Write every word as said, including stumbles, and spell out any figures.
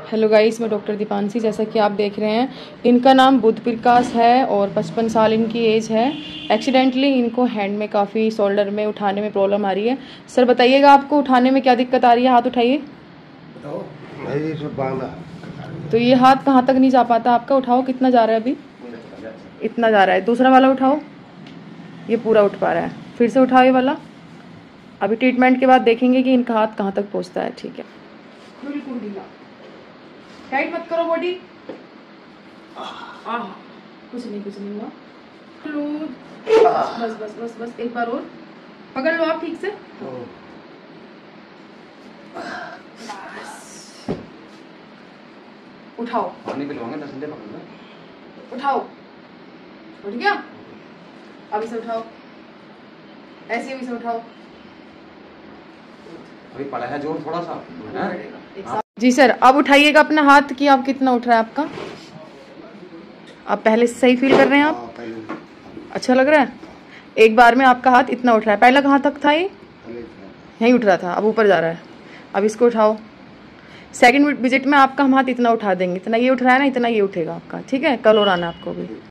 Hello guys, मैं doctor Deepanshi. जैसा कि आप देख रहे हैं, इनका नाम बुध प्रकाश है और पचपन साल इनकी एज है। एक्सीडेंटली इनको हैंड में काफ़ी शोल्डर में उठाने में प्रॉब्लम आ रही है। सर बताइएगा, आपको उठाने में क्या दिक्कत आ रही है? हाथ उठाइए। तो ये हाथ कहाँ तक नहीं जा पाता आपका? उठाओ, कितना जा रहा है अभी? इतना जा रहा है। दूसरा वाला उठाओ, ये पूरा उठ पा रहा है। फिर से उठाओ ये वाला। अभी ट्रीटमेंट के बाद देखेंगे कि इनका हाथ कहाँ तक पहुँचता है। ठीक है, बिल्कुल ढीला, टाइट मत करो बॉडी। आह, कुछ नहीं कुछ नहीं हुआ। बस बस बस बस एक बार और पकड़ लो आप ठीक से। बस उठाओ, पानी पिलवाएंगे, दस मिनट पकड़ लो। उठाओ, उठ गया। अभी से उठाओ, ऐसे अभी से उठाओ। अभी पड़ा है जोर थोड़ा सा। जी सर, अब उठाइएगा अपना हाथ कि आप कितना उठ रहा है आपका। आप पहले से सही फील कर रहे हैं? आप अच्छा लग रहा है? एक बार में आपका हाथ इतना उठ रहा है। पहला कहाँ तक था? ये यहीं उठ रहा था, अब ऊपर जा रहा है। अब इसको उठाओ। सेकंड विजिट में आपका हम हाथ इतना उठा देंगे, इतना ये उठ रहा है ना, इतना ये उठेगा आपका। ठीक है, कल और आना आपको भी।